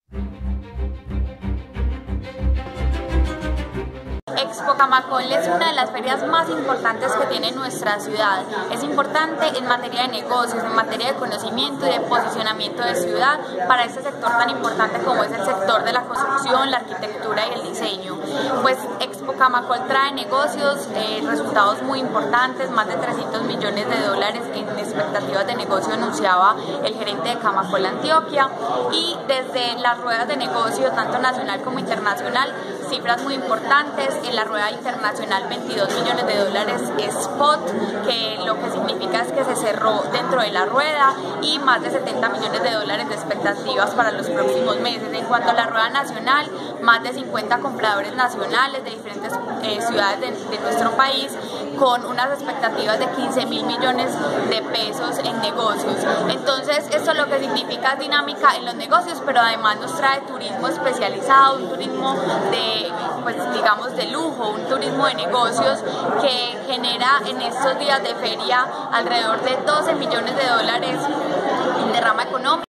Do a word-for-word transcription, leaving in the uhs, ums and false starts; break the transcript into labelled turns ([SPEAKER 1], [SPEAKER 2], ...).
[SPEAKER 1] Expo Camacol es una de las ferias más importantes que tiene nuestra ciudad. Es importante en materia de negocios, en materia de conocimiento y de posicionamiento de ciudad para este sector tan importante como es el sector de la construcción, la arquitectura y el diseño. Pues Expo Camacol trae negocios, eh, resultados muy importantes, más de trescientos millones de dólares en expectativas de negocio anunciaba el gerente de Camacol Antioquia, y desde las ruedas de negocio, tanto nacional como internacional, cifras muy importantes. En la rueda internacional veintidós millones de dólares spot, que lo que significa es que se cerró dentro de la rueda, y más de setenta millones de dólares de expectativas para los próximos meses. En cuanto a la rueda nacional, más de cincuenta compradores nacionales de diferentes eh, ciudades de, de nuestro país, con unas expectativas de quince mil millones de pesos en negocios. Entonces esto lo que significa es dinámica en los negocios, pero además nos trae turismo especializado, un turismo de, pues digamos, de lujo, un turismo de negocios que genera en estos días de feria alrededor de doce millones de dólares en derrama económica.